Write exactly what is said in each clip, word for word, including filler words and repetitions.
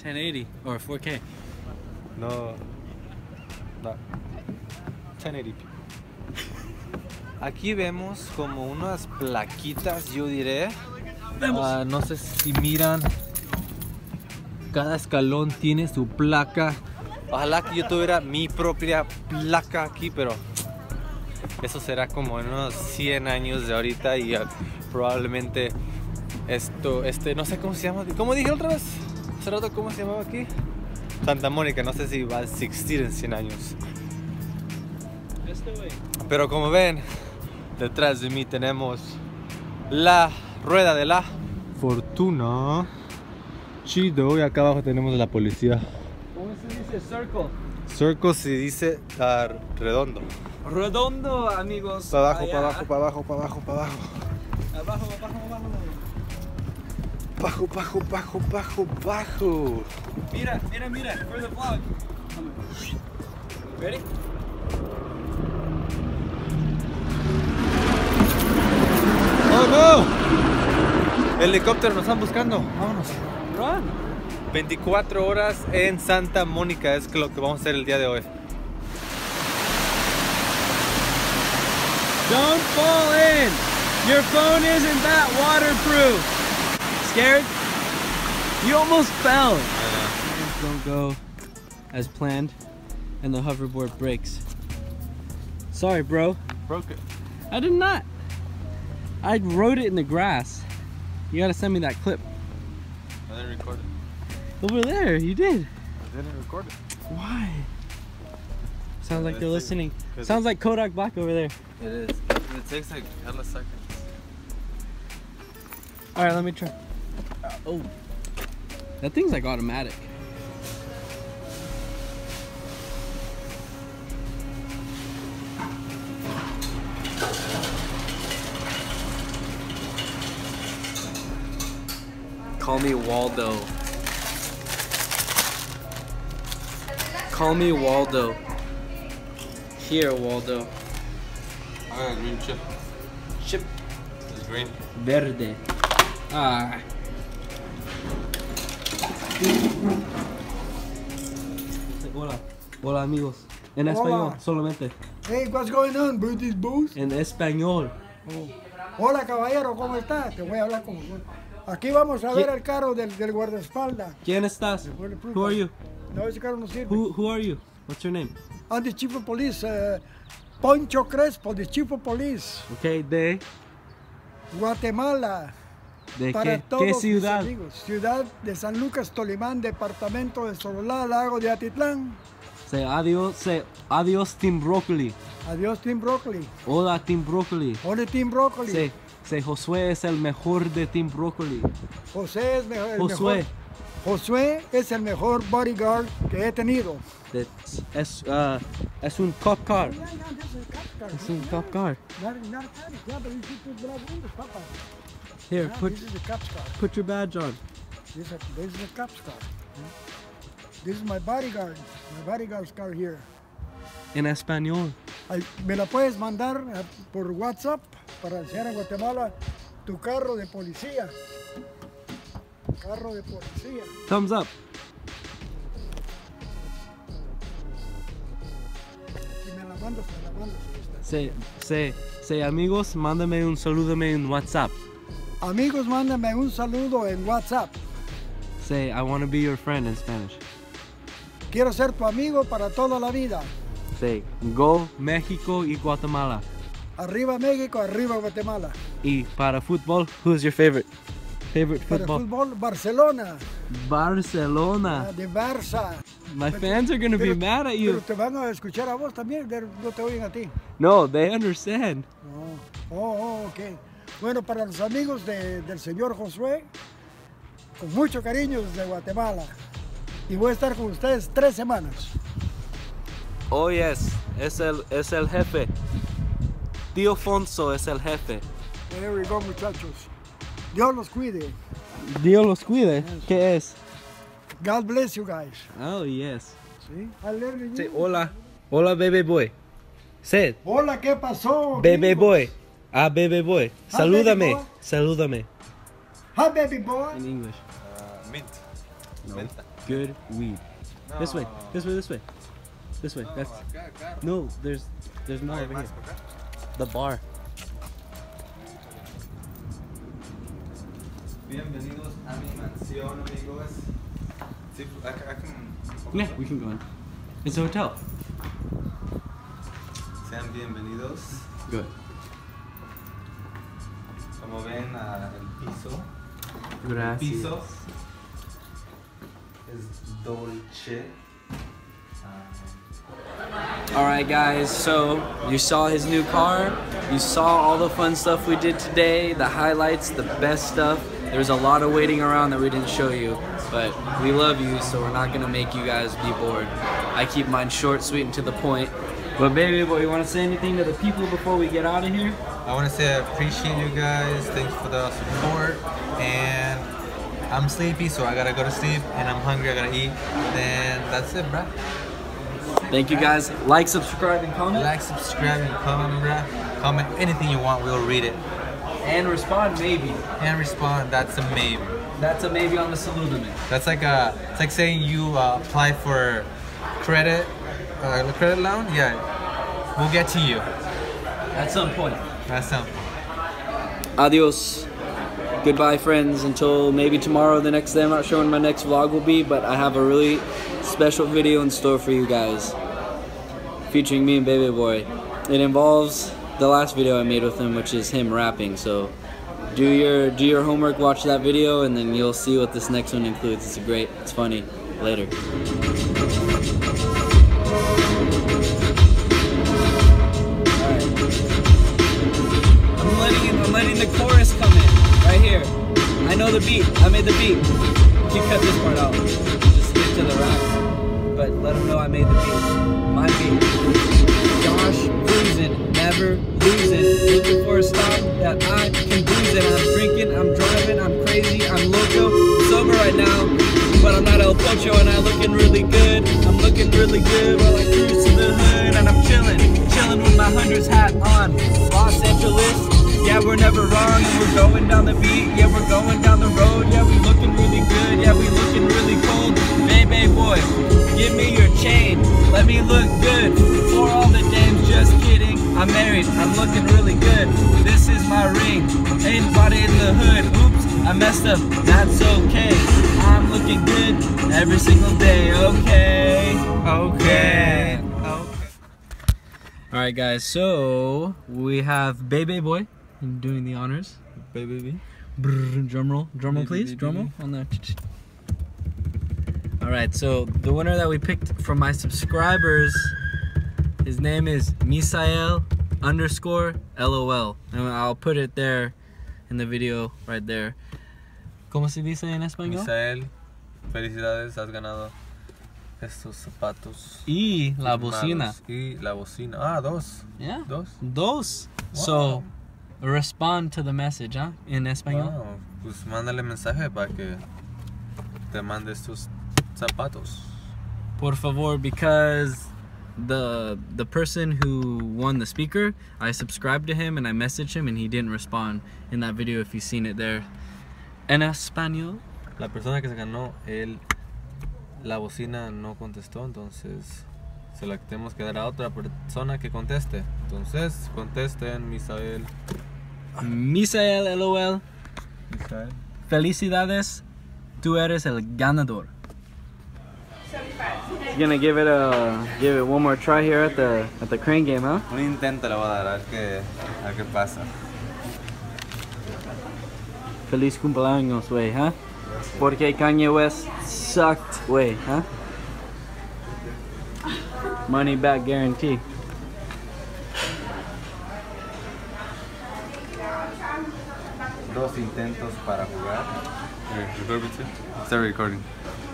ten eighty or four K. No, no, ten eighty p. Aquí vemos como unas plaquitas, yo diré. Uh, no sé si miran. Cada escalón tiene su placa. Ojalá que yo tuviera mi propia placa aquí, pero eso será como en unos cien años de ahorita y uh, probablemente esto, este, no sé cómo se llama. ¿Cómo dije otra vez? Hace rato, ¿cómo se llamaba aquí? Santa Mónica, no sé si va a existir en cien años. Pero como ven, detrás de mí tenemos la rueda de la fortuna. Chido, y acá abajo tenemos la policía. ¿Cómo se dice circle? Circle se dice uh, redondo. Redondo, amigos. Para abajo, allá. para abajo, para abajo, para abajo, para abajo. Abajo, abajo, abajo. Bajo, bajo, bajo, bajo, bajo. Mira, mira, mira. For the vlog. Ready? ¡Oh, no! Helicóptero, nos están buscando. Vámonos. Run. veinticuatro horas en Santa Mónica es lo que vamos a hacer el día de hoy. Don't fall in. Your phone isn't that waterproof. Scared? You almost fell. Things don't go as planned and the hoverboard breaks. Sorry, bro. Broke it. I did not. I rode it in the grass. You gotta send me that clip. I didn't record it. Over there, you did. I didn't record it. Why? Sounds like they're Let's see. listening. Sounds like Kodak Black over there. It is. It takes like hella seconds. All right, let me try. Oh, that thing's like automatic. Call me Waldo. Call me Waldo. Here, Waldo. I got a green chip. Chip It's green. verde. Ah. Hola. Hola, amigos. En Hola. español, solamente. Hey, what's going on, British Boost? En español. Oh. Hola, caballero, ¿cómo está? Te voy a hablar como... Aquí vamos a ver el carro del, del guardaespaldas. ¿Quién estás? Waterproof. Who are you? No, ese carro no sirve. Who, who are you? What's your name? I'm the chief of police, uh, Poncho Crespo, the chief of police, Okay, de, Guatemala. de Para qué, todos qué mis ciudad? amigos. Ciudad de San Lucas, Tolimán, departamento de Sololá, lago de Atitlán. Say adiós, say adiós Team Broccoli. Adiós, Team Broccoli. Hola Team Broccoli. Hola, Team Broccoli. Say, say Josué es el mejor de Team Broccoli. José es mejor, el Josué. mejor. Josué es el mejor bodyguard que he tenido. De- es, uh, es un cop car. Es un cop car. Here, put, This is the cop's car. put your badge on. This is, this is the cop's car. This is my bodyguard. My bodyguard's car here. En español. Ay, me la puedes mandar eh, por WhatsApp para enseñar a Guatemala tu carro de policía. Carro de policía. Thumbs up. Si me la mandas, me la mandas. Say, say, say amigos, mándame un salúdame en WhatsApp. Amigos, mándame un saludo en WhatsApp. Say, I want to be your friend in Spanish. Quiero ser tu amigo para toda la vida. Say, go México y Guatemala. Arriba México, arriba Guatemala. Y para fútbol, who's your favorite? Favorite Para football? fútbol, Barcelona. Barcelona. ah, De Barça. My fans are gonna be Pero- mad at Pero you. te van a escuchar a vos también, de- no te oyen a ti. No, they understand. Oh, oh, oh, ok. Bueno, para los amigos de- del señor Josué, con mucho cariño desde Guatemala. Y voy a estar con ustedes tres semanas. Oh yes, es el, es el jefe. Tío Fonso es el jefe. There we go, muchachos. Dios los cuide. Dios los cuide. ¿Qué es? God bless you guys. Oh yes. ¿Sí? I love you. Say hola. Hola, baby boy. Say it. Hola, ¿qué pasó? Baby gringos? boy. Ah, baby boy. Hi, Salúdame. baby boy. Salúdame. Hi, baby boy. In English. Uh, mint. No. Venta. Good weed. This way. No. This way. This way. This way. No, That's acá, carro. no. There's there's more Hay over más here. por acá. The bar. Bienvenidos a mi mansión, amigos. Sí, acá, acá, Yeah, we can go in. It's a hotel. Sean bienvenidos. Good. Como ven, ah, el piso. El Gracias. piso es dolce. Ah, Alright guys, so you saw his new car, you saw all the fun stuff we did today, the highlights, the best stuff. There's a lot of waiting around that we didn't show you, but we love you, so we're not gonna make you guys be bored. I keep mine short, sweet, and to the point. But baby boy, you wanna say anything to the people before we get out of here? I want to say I appreciate you guys. Thanks for the support. And I'm sleepy, so I gotta go to sleep. And I'm hungry, I gotta eat. Then that's it, bruh. Thank you guys. Like, subscribe, and comment. Like, subscribe, and comment, bruh. Comment anything you want, we'll read it. And respond maybe. And respond, that's a maybe. That's a maybe on the salute. That's like a, it's like saying you uh, apply for credit, uh, credit loan. Yeah, we'll get to you. At some point. That's something. Adios. Goodbye, friends. Until maybe tomorrow, the next day. I'm not sure when my next vlog will be, but I have a really special video in store for you guys, featuring me and Baby Boy. It involves the last video I made with him, which is him rapping. So do your do your homework, watch that video, and then you'll see what this next one includes. It's great. It's funny. Later. I'm letting, I'm letting the chorus come in, right here. I know the beat, I made the beat. You cut this part out, just stick to the rap. But let them know I made the beat, my beat. Josh cruising, never losing. Looking for a stop that I can booze it. I'm drinking, I'm driving, I'm crazy, I'm loco. Sober right now, but I'm not El Pocho and I'm looking really good. I'm looking really good while I cruise to the hood and I'm chilling, chilling with my hundreds hat on. Los Angeles, yeah, we're never wrong, and we're going down the beat, yeah, we're going down the road, yeah, we looking really good, yeah, we looking really cold. Baby boy, give me your chain, let me look good, for all the dames, just kidding, I'm married, I'm looking really good, this is my ring, ain't body in the hood, oops, I messed up, that's okay, I'm looking good, every single day, okay, okay, okay. Alright guys, so we have Baby Boy doing the honors. Baby. Brrr, drum roll, drum roll please, drum roll on the. Alright, so the winner that we picked from my subscribers, his name is Misael underscore LOL. And I'll put it there in the video right there. ¿Cómo se dice en español? Misael, felicidades, has ganado estos zapatos. Y la firmados. bocina. Y la bocina. Ah, dos. Yeah. Dos. Dos. Wow. So respond to the message, huh? En español. Wow. Pues mándale mensaje para que te mande estos zapatos. Por favor, because the the person who won the speaker, I subscribed to him and I messaged him and he didn't respond in that video if you've seen it there. En español. La persona que se ganó el la bocina no contestó, entonces se la tenemos que dar a otra persona que conteste. Entonces, contesten, Misael. Misael LOL. Misael. Felicidades. Tú eres el ganador. Gonna give it a give it one more try here at the at the crane game, huh? Un intento le voy a dar, a ver qué, a ver qué pasa. Feliz cumpleaños, wey, huh? Porque Kanye West sucked, wey, huh? Money back guarantee. Dos intentos para jugar. Start recording.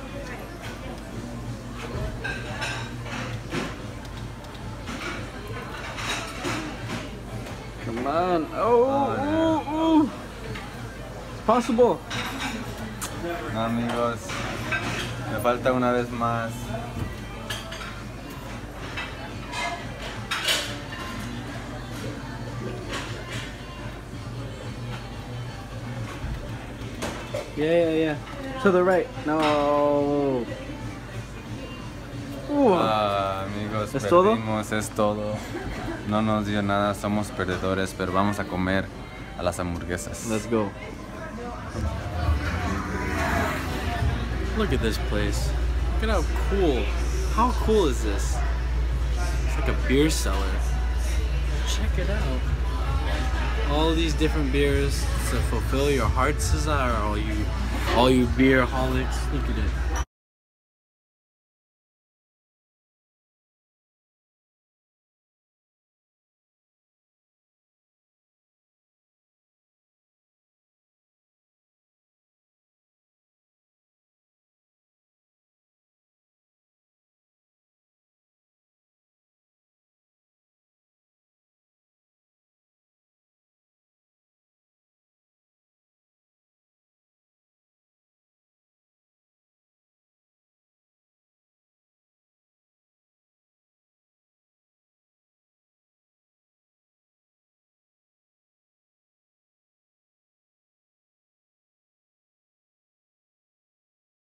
Come on. Oh, oh, oh. It's possible. No, amigos, me falta una vez más. Yeah, yeah, yeah. To the right. No. Uh, Ah, amigos, ¿Es todo? perdimos, es todo. No nos dio nada, somos perdedores, pero vamos a comer a las hamburguesas. Let's go. Look at this place. Look at how cool. How cool is this? It's like a beer cellar. Check it out. All these different beers to fulfill your heart's desire, all you all you beer holics. Look at it.